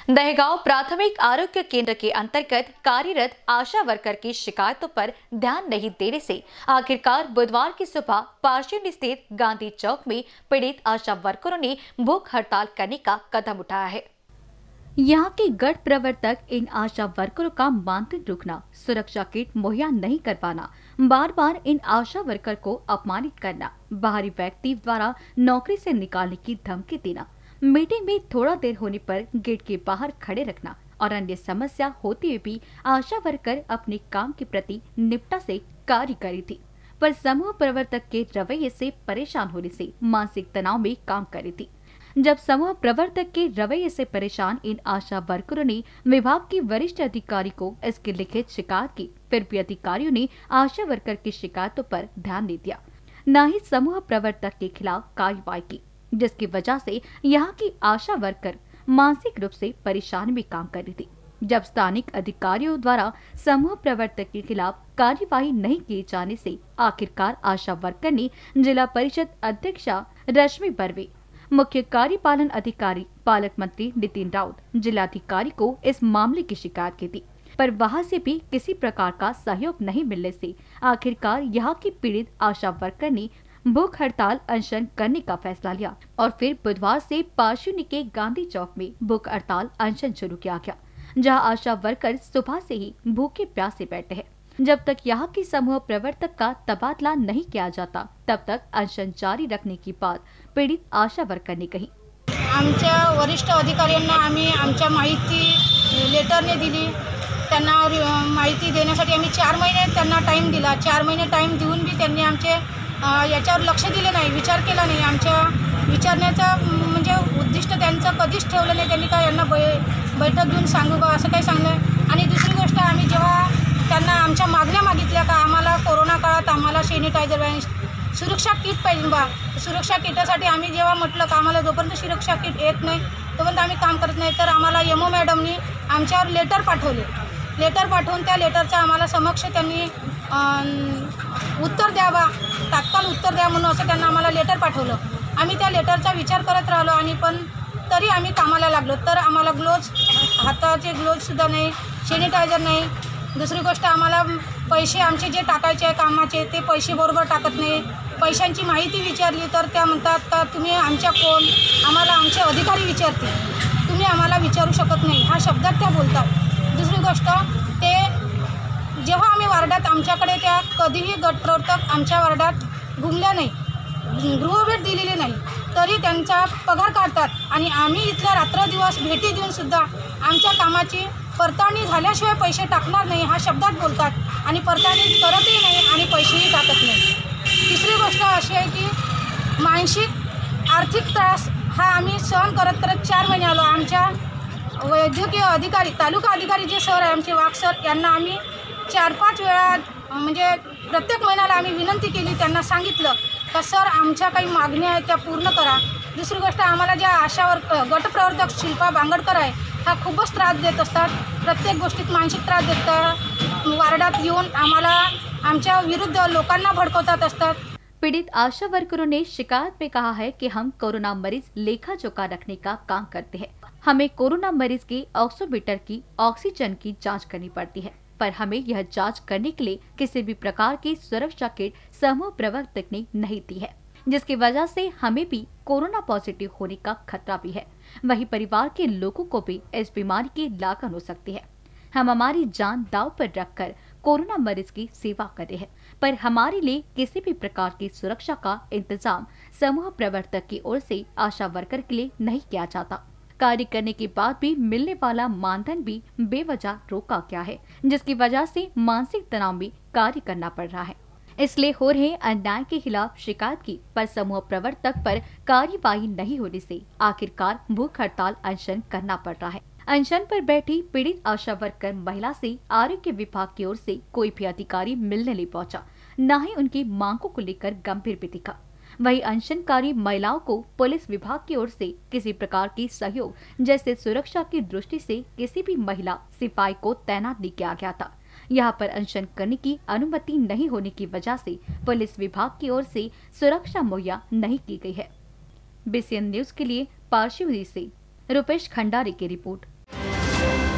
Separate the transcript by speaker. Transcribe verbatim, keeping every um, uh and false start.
Speaker 1: दहेगांव प्राथमिक आरोग्य केंद्र के अंतर्गत कार्यरत आशा वर्कर की शिकायतों पर ध्यान नहीं देने से आखिरकार बुधवार की सुबह पार्शिवनी स्थित गांधी चौक में पीड़ित आशा वर्करों ने भूख हड़ताल करने का कदम उठाया है। यहाँ के गढ़ प्रवर्तक इन आशा वर्करों का मानदेय रुकना, सुरक्षा किट मुहैया नहीं कर पाना, बार बार इन आशा वर्कर को अपमानित करना, बाहरी व्यक्ति द्वारा नौकरी से निकालने की धमकी देना, मीटिंग में थोड़ा देर होने पर गेट के बाहर खड़े रखना और अन्य समस्या होते हुए भी आशा वर्कर अपने काम के प्रति निष्ठा से कार्य कर रही थी, पर समूह प्रवर्तक के रवैये से परेशान होने से मानसिक तनाव में काम कर रही थी। जब समूह प्रवर्तक के रवैये से परेशान इन आशा वर्करों ने विभाग के वरिष्ठ अधिकारी को इसकी लिखित शिकायत की, फिर भी अधिकारियों ने आशा वर्कर की शिकायतों पर ध्यान नहीं दिया, न ही समूह प्रवर्तक के खिलाफ कार्रवाई की, जिसकी वजह से यहाँ की आशा वर्कर मानसिक रूप से परेशान में काम कर रही थी। जब स्थानिक अधिकारियों द्वारा समूह प्रवर्तक के खिलाफ कार्यवाही नहीं किए जाने से आखिरकार आशा वर्कर ने जिला परिषद अध्यक्षा रश्मि बर्वे, मुख्य कार्यपालन अधिकारी पालक मंत्री नितिन राउत, जिलाधिकारी को इस मामले की शिकायत की थी, पर वहां से भी किसी प्रकार का सहयोग नहीं मिलने से आखिरकार यहाँ की पीड़ित आशा वर्कर ने भूख हड़ताल अनशन करने का फैसला लिया और फिर बुधवार से पार्शिवनी के गांधी चौक में भूख हड़ताल अनशन शुरू किया गया, जहां आशा वर्कर सुबह से ही भूखे प्यासे बैठे हैं। जब तक यहाँ की समूह प्रवर्तक का तबादला नहीं किया जाता तब तक अनशन जारी रखने की बात पीड़ित आशा वर्कर ने कही।
Speaker 2: आमच्या वरिष्ठ अधिकाऱ्यांना आम्ही आमच्या माहिती लेटरने दिली, त्यांना माहिती देण्यासाठी आम्ही चार महिने त्यांना टाइम दिला। चार महिने टाइम देऊन भी त्यांनी आमचे याच्यावर लक्ष दिले नाही, विचार केला नाही। आमच्या विचारण्याचा म्हणजे उद्दिष्ट त्यांचं कधीच ठेवलं नाही। त्यांनी काय यांना बैठक घेऊन सांगू का असं काही सांगलं। आणि दुसरी गोष्ट, आम्ही जेव्हा त्यांना आमच्या मागण्या मागितल्या का आम्हाला कोरोना काळात आम्हाला सॅनिटायझर, सुरक्षा किट पाहिजे बा, सुरक्षा किटासाठी आम्ही जेव्हा म्हटलं का आम्हाला जोपर्यंत सुरक्षा किट येत नाही तोपर्यंत आम्ही काम करत नाही, तर आम्हाला एमओ मॅडमनी आमच्यावर लेटर पाठवले। लेटर पाठवून त्या लेटरचा आम्हाला समक्ष त्यांनी उत्तर द्यावा, तात्काळ उत्तर द्या म्हणून असं त्यांना आम्हाला लेटर पाठवलं। आम्ही त्या लेटरचा विचार करत राहिलो आणि पण तरी आम्ही कामाला लागलो, तर आम्हाला ग्लोव्ज, हाताचे ग्लोव्जसुद्धा नाही, सॅनिटायझर नाही। दुसरी गोष्ट, आम्हाला पैसे आमचे जे टाकायचे आहे कामाचे ते पैसे बरोबर टाकत नाही। पैशांची माहिती विचारली तर त्या म्हणतात का तुम्ही आमच्या कोण, आम्हाला आमचे अधिकारी विचारतील, तुम्ही आम्हाला विचारू शकत नाही, हा शब्दात त्या बोलतात। दुसरी गोष्ट, ते जेव्हा आम्ही वार्डात आमच्याकडे त्या कधीही गटप्रवर्तक आमच्या वार्डात घुमल्या नाही, गृहभेट दिलेली नाही, तरी त्यांचा पगार काढतात आणि आम्ही इथल्या रात्रदिवस भेटी देऊन सुद्धा आमच्या कामाची पडताळणी झाल्याशिवाय पैसे टाकणार नाही हा शब्दात बोलतात आणि पडताळणी करतही नाही आणि पैसेही टाकत नाही। तिसरी गोष्ट अशी आहे की मानसिक आर्थिक त्रास हा आम्ही सहन करत करत चार महिने आलो। आमच्या वैद्यकीय अधिकारी, तालुका अधिकारी जे सर आहे आमचे वाघ सर, यांना आम्ही चार पाच वेळा म्हणजे प्रत्येक महिन्याला आम्ही विनंती केली, त्यांना सांगितलं का सर आमच्या काही मागण्या आहेत त्या पूर्ण करा। दुसरी गोष्ट, आम्हाला ज्या आशावर गटप्रवर्तक शिल्पा बांगडकर आहे हा खूपच त्रास देत असतात, प्रत्येक गोष्टीत मानसिक त्रास देतात, वार्डात येऊन आम्हाला आमच्या विरुद्ध लोकांना भड़कवतात असतात।
Speaker 1: पीड़ित आशा वर्करों ने शिकायत में कहा है कि हम कोरोना मरीज लेखा जोखा रखने का काम करते हैं, हमें कोरोना मरीज की ऑक्सीमीटर की ऑक्सीजन की जांच करनी पड़ती है, पर हमें यह जांच करने के लिए किसी भी प्रकार की सुरक्षा किट समूह प्रवर्तक ने नहीं दी है, जिसकी वजह से हमें भी कोरोना पॉजिटिव होने का खतरा भी है। वही परिवार के लोगों को भी इस बीमारी की लागत हो सकती है। हम हमारी जान दांव पर रखकर कोरोना मरीज की सेवा कर रहे हैं, पर हमारे लिए किसी भी प्रकार की सुरक्षा का इंतजाम समूह प्रवर्तक की ओर से आशा वर्कर के लिए नहीं किया जाता। कार्य करने के बाद भी मिलने वाला मानधन भी बेवजह रोका गया है, जिसकी वजह से मानसिक तनाव में कार्य करना पड़ रहा है। इसलिए हो रहे अन्याय के खिलाफ शिकायत की, पर समूह प्रवर्तक पर कार्यवाही नहीं होने से आखिरकार भूख हड़ताल अनशन करना पड़ रहा है। अनशन पर बैठी पीड़ित आशा वर्कर महिला से आरोग्य विभाग की ओर से कोई भी अधिकारी मिलने नहीं पहुंचा, न ही उनकी मांगों को लेकर गंभीर भी दिखा। वही अनशनकारी महिलाओं को पुलिस विभाग की ओर से किसी प्रकार की सहयोग, जैसे सुरक्षा की दृष्टि से किसी भी महिला सिपाही को तैनात नहीं किया गया था। यहाँ पर अनशन करने की अनुमति नहीं होने की वजह से पुलिस विभाग की ओर से सुरक्षा मुहैया नहीं की गई है। बीसीएन न्यूज के लिए पार्शिवनी से रुपेश खंडारी की रिपोर्ट। आहे.